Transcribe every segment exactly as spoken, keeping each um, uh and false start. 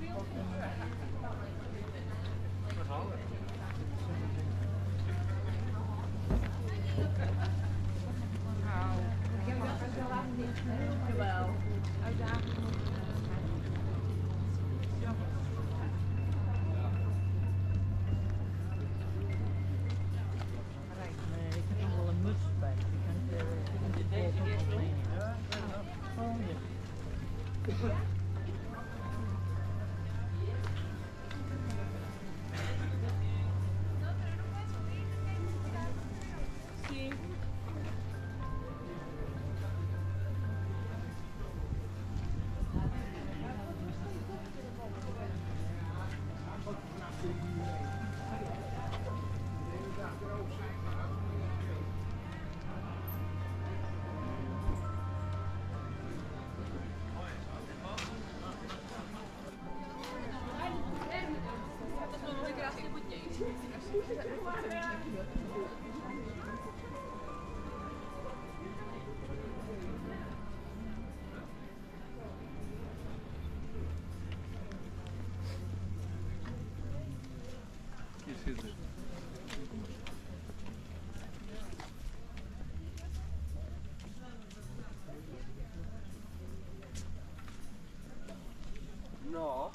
Jawel. Uitdaging. Nee, ik heb nog wel een muts bij. Je kunt de deze hier opnemen. Ja, oh ja. No.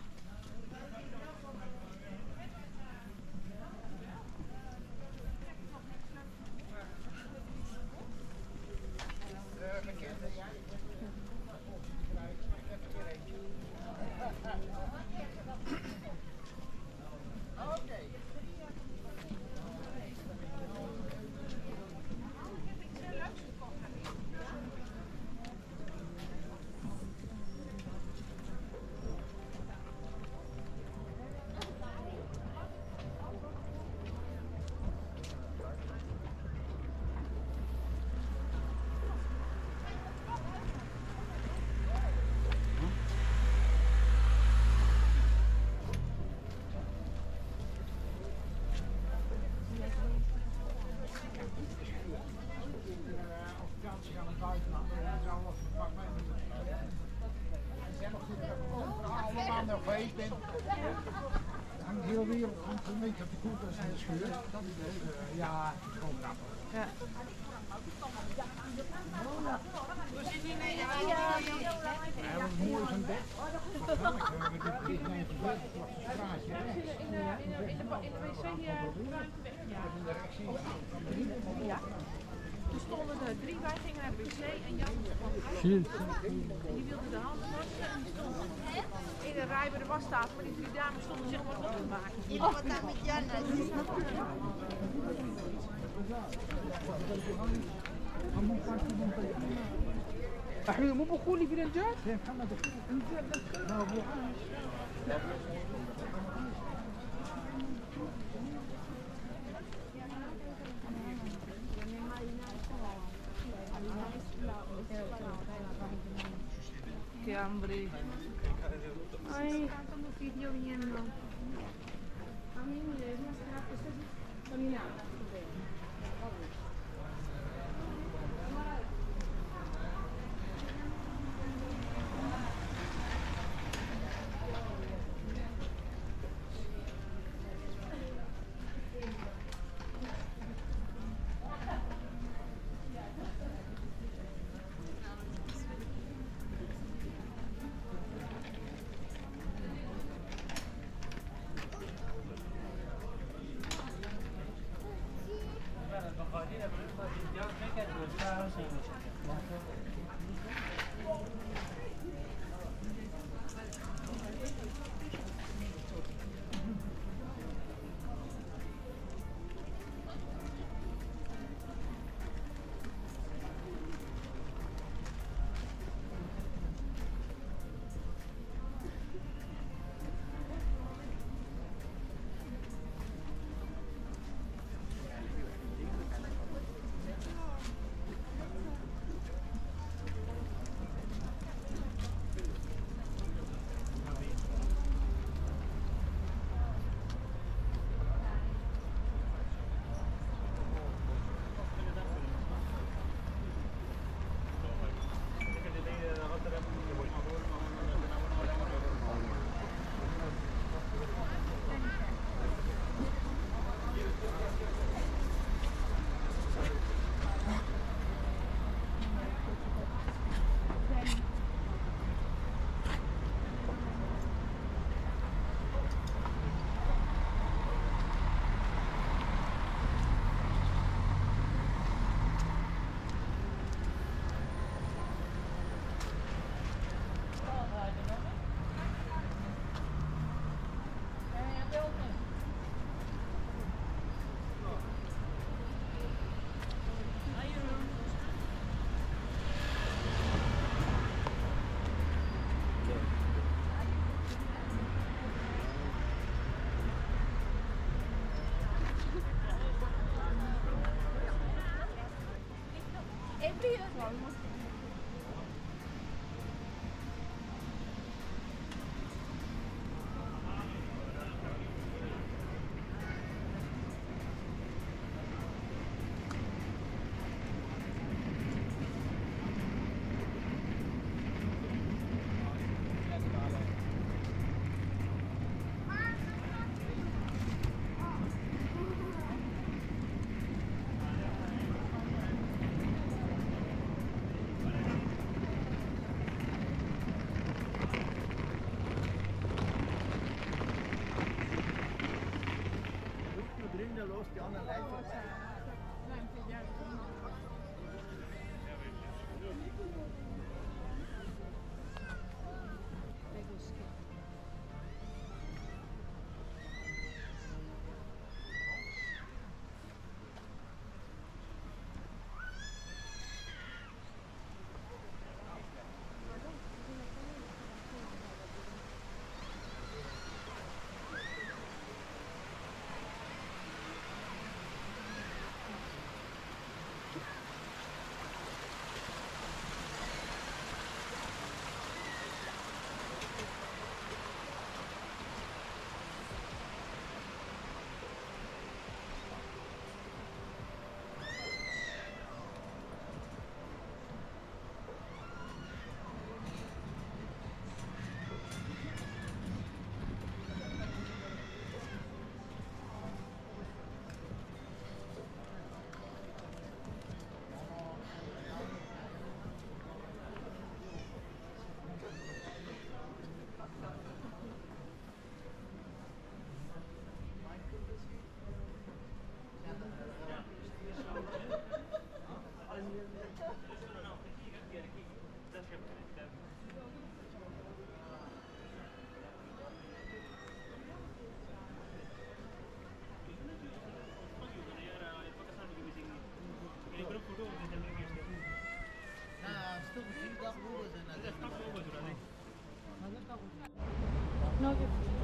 Hangt heel weer hangt een beetje op de koelkast en de schuur. Ja, het is gewoon grappig. Ja. Hoe zit die mee? Ja, wat mooi is een bed. Met dit klein bed, het was een straatje. In de, in de, in de, in de wc hier ruimte weg. Ja. Toen stonden er drie, wij gingen naar de wc en Jan kwam uit. Die wilde de handen wassen en die stond in een rij bij de wastafel, maar die drie dames stonden zich maar op te maken. Je moet daar met Jan احنا مو بقولي في الانجاز يا محمد Che hambre. Ay, tanto video viendo. A mí me es más que esto es caminando. komen. Los die anderen Leitungen. No,